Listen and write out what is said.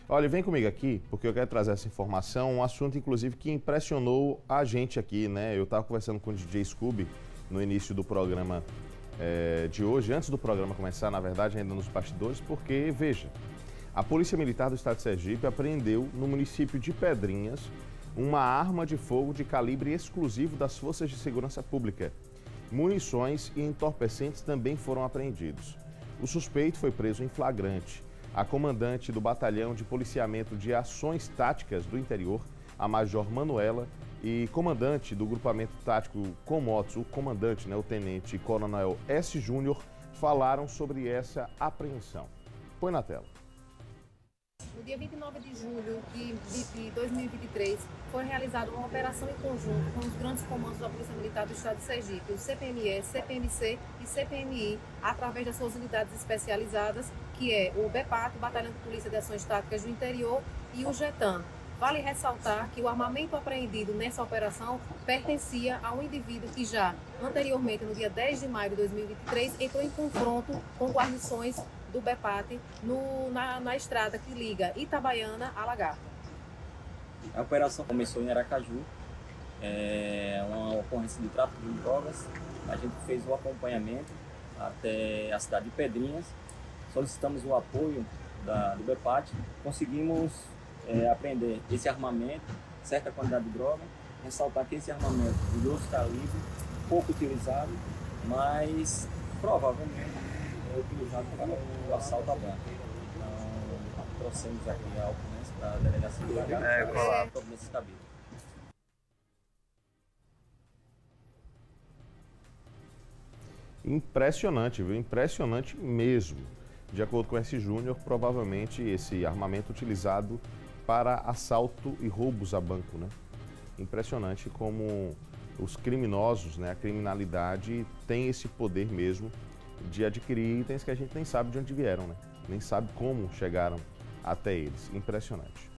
Olha, vem comigo aqui, porque eu quero trazer essa informação, um assunto, inclusive, que impressionou a gente aqui, né? Eu estava conversando com o DJ Scooby no início do programa de hoje, antes do programa começar, na verdade, ainda nos bastidores, porque, veja, a Polícia Militar do Estado de Sergipe apreendeu no município de Pedrinhas uma arma de fogo de calibre exclusivo das Forças de Segurança Pública. Munições e entorpecentes também foram apreendidos. O suspeito foi preso em flagrante. A comandante do Batalhão de Policiamento de Ações Táticas do Interior, a Major Manuela, e comandante do Grupamento Tático Comotos, o comandante, o Tenente Coronel S. Júnior, falaram sobre essa apreensão. Põe na tela. No dia 29 de julho de 2023, foi realizada uma operação em conjunto com os grandes comandos da Polícia Militar do Estado de Sergipe, o CPME, CPMC e CPMI, através das suas unidades especializadas, que é o BEPAT, o Batalhão de Polícia de Ações Táticas do Interior, e o GETAN. Vale ressaltar que o armamento apreendido nessa operação pertencia a um indivíduo que já anteriormente, no dia 10 de maio de 2023, entrou em confronto com guarnições do BEPAT na estrada que liga Itabaiana a Lagarta. A operação começou em Aracaju, uma ocorrência de tráfico de drogas. A gente fez o acompanhamento até a cidade de Pedrinhas, solicitamos o apoio do BEPAT, conseguimos apreender esse armamento, certa quantidade de droga, ressaltar que esse armamento de grosso calibre, pouco utilizado, mas provavelmente é utilizado para o assalto a banco. Então, trouxemos aqui a ocorrência para a delegacia de Lagarta para a providência cabível. Impressionante, viu? Impressionante mesmo. De acordo com esse Júnior, provavelmente esse armamento utilizado para assalto e roubos a banco, né? Impressionante como os criminosos, a criminalidade tem esse poder mesmo de adquirir itens que a gente nem sabe de onde vieram, nem sabe como chegaram até eles. Impressionante.